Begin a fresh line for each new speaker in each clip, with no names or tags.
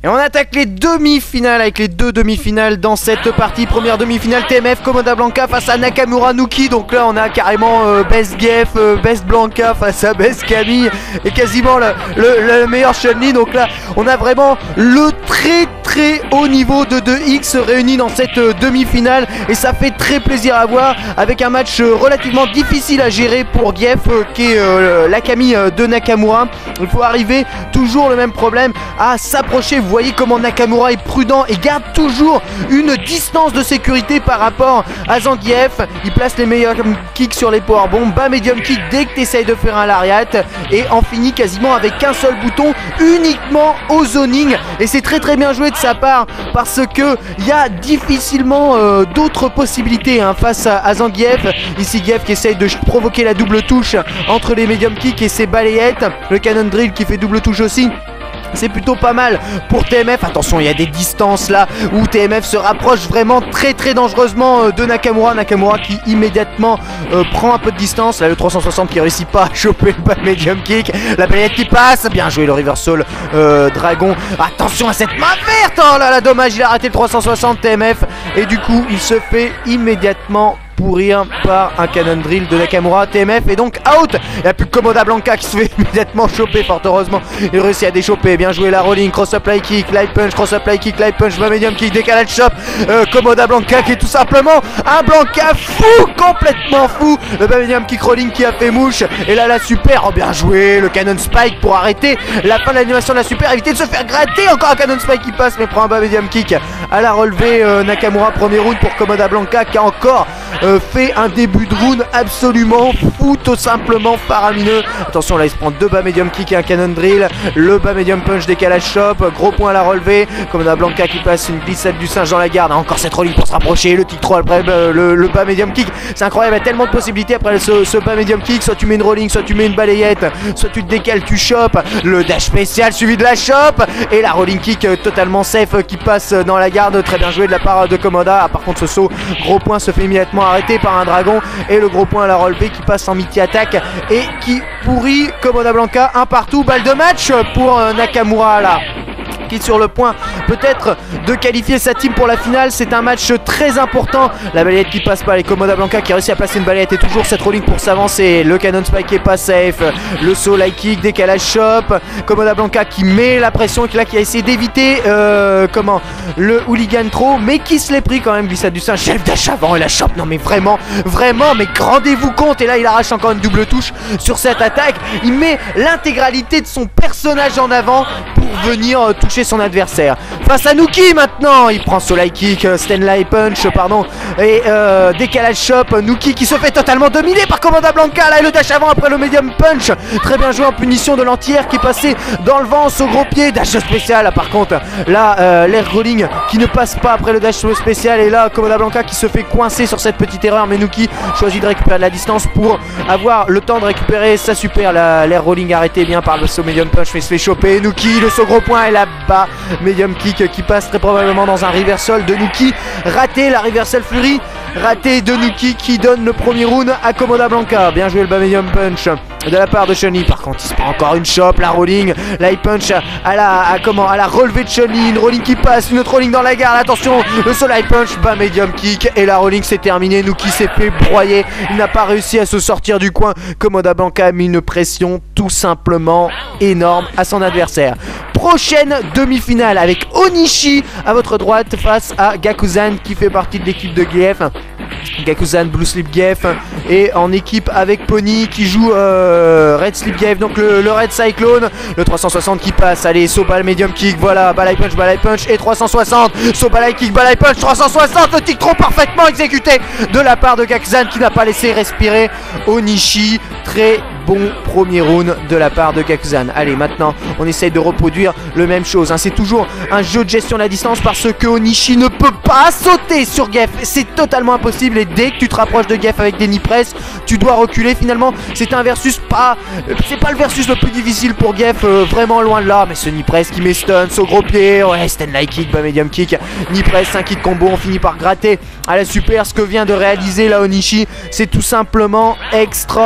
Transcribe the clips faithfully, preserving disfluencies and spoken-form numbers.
Et on attaque les demi-finales avec les deux demi-finales dans cette partie. Première demi-finale T M F Comoda Blanca face à Nakamura Nuki. Donc là on a carrément euh, Best Gef, euh, Best Blanca face à Best Camille et quasiment le, le, le meilleur Chun-Li. Donc là on a vraiment le très très haut niveau de deux X réunis dans cette euh, demi-finale. Et ça fait très plaisir à voir avec un match euh, relativement difficile à gérer pour Gef euh, qui est euh, la Camille euh, de Nakamura. Il faut arriver, toujours le même problème, à s'approcher. Vous voyez comment Nakamura est prudent et garde toujours une distance de sécurité par rapport à Zangief. Il place les meilleurs kicks sur les powerbombs, bas medium kick dès que tu essayes de faire un lariat et en finit quasiment avec un seul bouton uniquement au zoning. Et c'est très très bien joué de sa part parce que il y a difficilement euh, d'autres possibilités hein, face à, à Zangief. Ici Gef qui essaye de provoquer la double touche entre les medium kicks et ses balayettes. Le canon drill qui fait double touche aussi. C'est plutôt pas mal pour T M F. Attention, il y a des distances là où T M F se rapproche vraiment très très dangereusement de Nakamura. Nakamura qui immédiatement euh, prend un peu de distance. Là le trois cent soixante qui réussit pas à choper le bas medium kick. La balayette qui passe. Bien joué le reversal euh, dragon. Attention à cette main verte. Oh là là, dommage, il a raté le trois cent soixante T M F. Et du coup il se fait immédiatement pourrir par un canon drill de Nakamura. T M F est donc out. Il n'y a plus que Comoda Blanca qui se fait immédiatement choper. Fort heureusement il réussit à déchoper. Bien joué la rolling, cross up light kick, light punch, cross up light kick, light punch, bas medium kick, décalage chop. euh, Comoda Blanca qui est tout simplement un Blanca fou, complètement fou. Le bas medium kick rolling qui a fait mouche. Et là la super, oh bien joué le canon spike pour arrêter la fin de l'animation de la super, éviter de se faire gratter. Encore un canon spike qui passe mais prend un bas medium kick à la relevée. euh, Nakamura premier round pour Comoda Blanca qui a encore euh, fait un début de round absolument fou, tout simplement faramineux. Attention là il se prend deux bas medium kick et un canon drill. Le bas medium punch décalage chop, gros point à la relevée. Comoda Blanca qui passe une glissade du singe dans la garde. Encore cette rolling pour se rapprocher. Le kick trois après le, le, le bas medium kick. C'est incroyable, il y a tellement de possibilités après ce, ce bas medium kick. Soit tu mets une rolling, soit tu mets une balayette, soit tu te décales, tu chopes. Le dash spécial suivi de la chop. Et la rolling kick euh, totalement safe euh, qui passe dans la garde. Très bien joué de la part de Comoda. Ah, par contre ce saut, gros point se fait immédiatement arrêter par un dragon. Et le gros point à la relevée qui passe en multi-attaque et qui pourrit Comoda Blanca. Un partout, balle de match pour euh, Nakamura là, qui est sur le point peut-être de qualifier sa team pour la finale. C'est un match très important. La balayette qui passe pas, les Comoda Blanca qui a réussi à placer une balayette et toujours cette rolling pour s'avancer. Le canon spike qui est pas safe. Le saut light kick, décalage chop. Comoda Blanca qui met la pression et qui, là, qui a essayé d'éviter euh, comment le hooligan trop, mais qui se l'est pris quand même. Glissade du singe, chef dash avant et la chop. Non mais vraiment, vraiment, mais rendez-vous compte. Et là il arrache encore une double touche sur cette attaque. Il met l'intégralité de son personnage en avant pour venir euh, toucher son adversaire. Face à Nuki maintenant, il prend son light kick, euh, Stanley punch pardon, et euh, décalage chop. Nuki qui se fait totalement dominer par Comoda Blanca là, et le dash avant après le medium punch. Très bien joué en punition de l'entière qui est passé dans le vent au gros pied. Dash spécial par contre là, euh, l'air rolling qui ne passe pas après le dash spécial. Et là Comoda Blanca qui se fait coincer sur cette petite erreur, mais Nuki choisit de récupérer de la distance pour avoir le temps de récupérer sa super. L'air rolling arrêté bien par le saut medium punch mais se fait choper. Nuki le saut gros point et là-bas medium kick qui passe très probablement dans un reversal de Nuki. Raté la reversal fury, raté de Nuki qui donne le premier round à Comoda Blanca. Bien joué le bas medium punch de la part de Chun-Li. Par contre il se prend encore une chop, la rolling, light punch à la à comment à la relevée de Chun-Li, une rolling qui passe, une autre rolling dans la garde. Attention le saut light punch, bas medium kick et la rolling c'est terminé. Nuki s'est fait broyer, il n'a pas réussi à se sortir du coin. Comoda Blanca a mis une pression tout simplement énorme à son adversaire. Prochaine demi-finale avec Onishi à votre droite face à Gakuzan qui fait partie de l'équipe de Gef. Gakuzan Blue Sleep Gef et en équipe avec Pony qui joue euh, Red Sleep Gef, donc le, le Red Cyclone. Le trois cent soixante qui passe, allez saut ball medium kick, voilà balai punch, balai punch et trois cent soixante, saut balai kick, balai punch, trois cent soixante, le tic trop parfaitement exécuté de la part de Gakuzan qui n'a pas laissé respirer Onishi. Très bon premier round de la part de Gakuzan. Allez maintenant on essaye de reproduire le même chose hein. C'est toujours un jeu de gestion de la distance parce que Onishi ne peut pas sauter sur Gef, c'est totalement impossible. Et dès que tu te rapproches de Gef avec des knee press, tu dois reculer. Finalement c'est un versus pas, c'est pas le versus le plus difficile pour Gef, euh, vraiment loin de là. Mais ce knee press qui met stun au gros pied, ouais Stanley kick, bas medium kick, knee press, cinq kick combo. On finit par gratter à la super. Ce que vient de réaliser là Onishi, c'est tout simplement extraordinaire.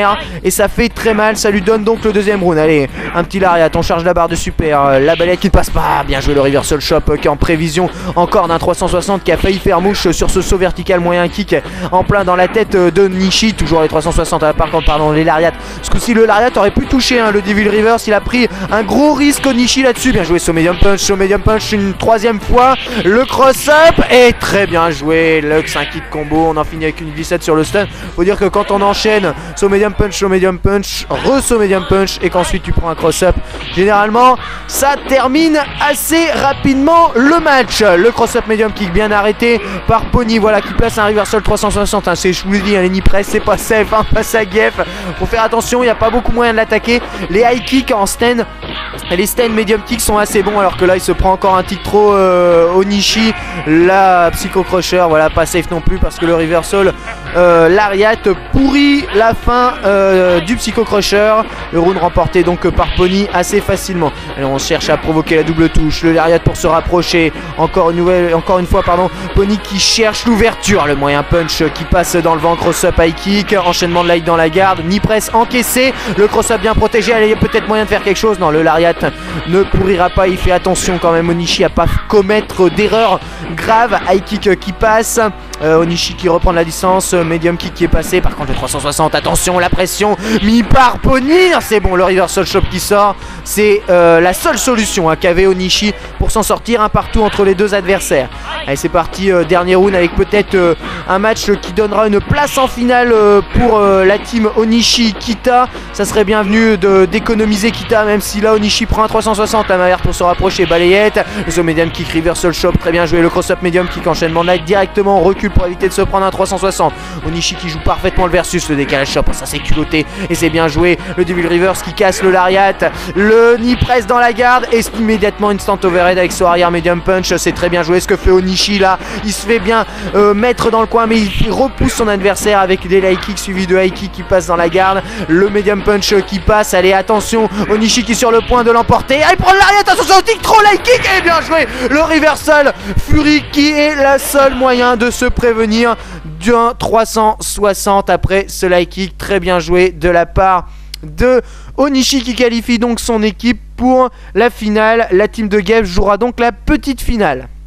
air et ça fait très mal. Ça lui donne donc le deuxième round. Allez, un petit lariat, on charge la barre de super. La balayette qui ne passe pas. Bien joué le reversal chop qui est en prévision encore d'un trois cent soixante qui a failli faire mouche sur ce saut vertical moyen kick en plein dans la tête de Nishi. Toujours les trois cent soixante, par contre, pardon, les lariats. Ce coup-ci, le lariat aurait pu toucher hein, le Devil Reverse. Il a pris un gros risque au Nishi là-dessus. Bien joué, saut medium punch, saut medium punch une troisième fois. Le cross-up et très bien joué. Lux, un kick combo. On en finit avec une glissade sur le stun. Faut dire que quand on enchaîne saut medium punch, saut medium punch, re-saut medium punch et qu'ensuite tu prends un cross-up, généralement ça termine assez rapidement le match. Le cross-up medium kick bien arrêté par Pony, voilà, qui place un reversal trois cent soixante. Hein, c'est, je vous l'ai dit, un Lenny Press, c'est pas safe, hein, face à Geff. Faut faire attention, il n'y a pas beaucoup moyen de l'attaquer. Les high kicks en stand, les stand medium kicks sont assez bons, alors que là il se prend encore un tick trop euh, au Nishi. La Psycho Crusher, voilà, pas safe non plus parce que le reversal euh, lariat pourrit la fin euh, du Psycho Crusher. Le round remporté donc par Pony assez facilement. Allez, on cherche à provoquer la double touche, le lariat pour se rapprocher. Encore une nouvelle, encore une fois, pardon, Pony qui cherche l'ouverture, le moyen punch qui passe dans le vent, cross-up high kick, enchaînement de light dans la garde, knee press encaissé, le cross-up bien protégé. Allez, il y a peut-être moyen de faire quelque chose. Non, le lariat ne pourrira pas, il fait attention quand même Onishi à pas commettre d'erreur grave. High kick qui passe, euh, Onishi qui reprend de la distance, medium kick qui est passé. Par contre le trois cent soixante, attention, la pression mis par Pony. C'est bon, le reversal chop qui sort. C'est euh, la seule solution hein, qu'avait Onishi pour s'en sortir un partout entre les deux adversaires. Allez, c'est parti, euh, dernier round avec peut-être euh, un match qui donnera une place en finale euh, pour euh, la team Onishi Kita. Ça serait bienvenu d'économiser Kita, même si là Onishi prend un trois cent soixante, la manière pour se rapprocher, balayette, le saut medium kick, reversal chop, très bien joué, le cross-up medium kick, enchaînement light directement, on recule pour éviter de se prendre un trois cent soixante. Onishi qui joue parfaitement le versus, le décalage chop, ça c'est culotté et c'est bien joué. Le Devil Reverse qui casse le lariat, le knee press dans la garde et immédiatement instant overhead avec son arrière medium punch, c'est très bien joué ce que fait Onishi là. Il se fait bien euh, mettre dans le coin mais il repousse son adversaire avec des light kicks suivis de high kick qui passe dans la garde, le medium punch qui passe. Allez, attention, Onishi qui est sur le point de l'emporter. Allez, prend le lariat, attention au tick, trop light kick et bien joué le reversal Fury qui est la seule moyen de se prévenir d'un trois cent soixante après ce light kick. Très bien joué de la part de Onishi qui qualifie donc son équipe pour la finale. La team de Geff jouera donc la petite finale.